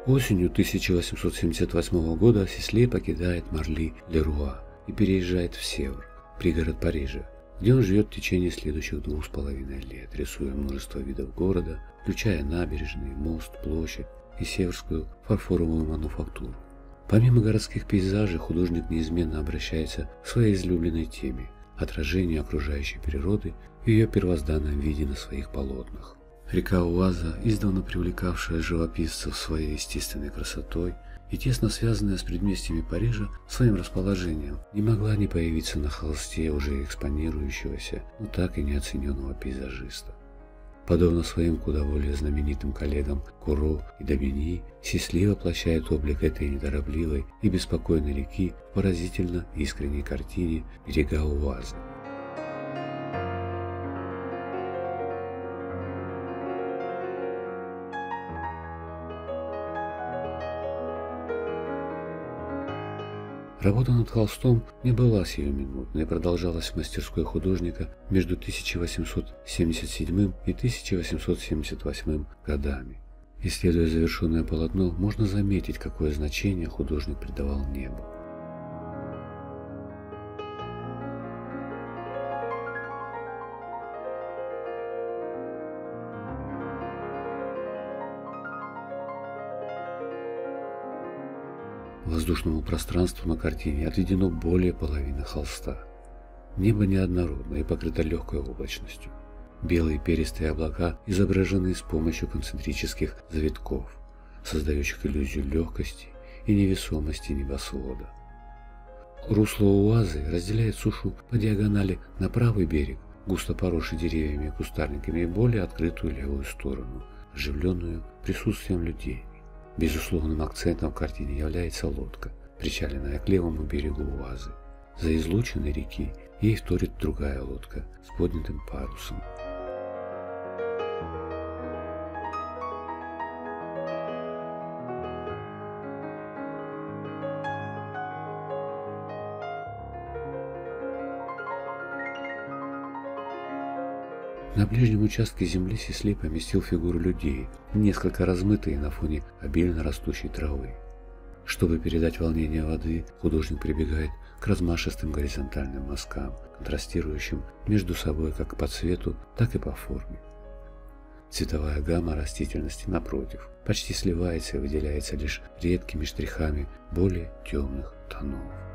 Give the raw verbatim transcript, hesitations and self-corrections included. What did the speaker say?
Осенью тысяча восемьсот семьдесят восьмого года Сисли покидает Марли-ле-Руа и переезжает в Севр, пригород Парижа, где он живет в течение следующих двух с половиной лет, рисуя множество видов города, включая набережные, мост, площадь и северскую фарфоровую мануфактуру. Помимо городских пейзажей, художник неизменно обращается к своей излюбленной теме – отражению окружающей природы в ее первозданном виде на своих полотнах. Река Уаза, издавна привлекавшая живописцев своей естественной красотой и тесно связанная с предместьями Парижа своим расположением, не могла не появиться на холсте уже экспонирующегося, но так и неоцененного пейзажиста. Подобно своим куда более знаменитым коллегам Куро и Домини, Сисли воплощает облик этой неторопливой и беспокойной реки в поразительно искренней картине «Берега Уазы». Работа над холстом не была сиюминутной и продолжалась в мастерской художника между тысяча восемьсот семьдесят седьмым и тысяча восемьсот семьдесят восьмым годами. Исследуя завершенное полотно, можно заметить, какое значение художник придавал небу. Воздушному пространству на картине отведено более половины холста. Небо неоднородно и покрыто легкой облачностью. Белые перистые облака изображены с помощью концентрических завитков, создающих иллюзию легкости и невесомости небосвода. Русло Уазы разделяет сушу по диагонали на правый берег, густо поросший деревьями и кустарниками, и более открытую левую сторону, оживленную присутствием людей. Безусловным акцентом в картине является лодка, причаленная к левому берегу Уазы. За излучиной реки ей вторит другая лодка с поднятым парусом. На ближнем участке земли Сисли поместил фигуры людей, несколько размытые на фоне обильно растущей травы. Чтобы передать волнение воды, художник прибегает к размашистым горизонтальным мазкам, контрастирующим между собой как по цвету, так и по форме. Цветовая гамма растительности, напротив, почти сливается и выделяется лишь редкими штрихами более темных тонов.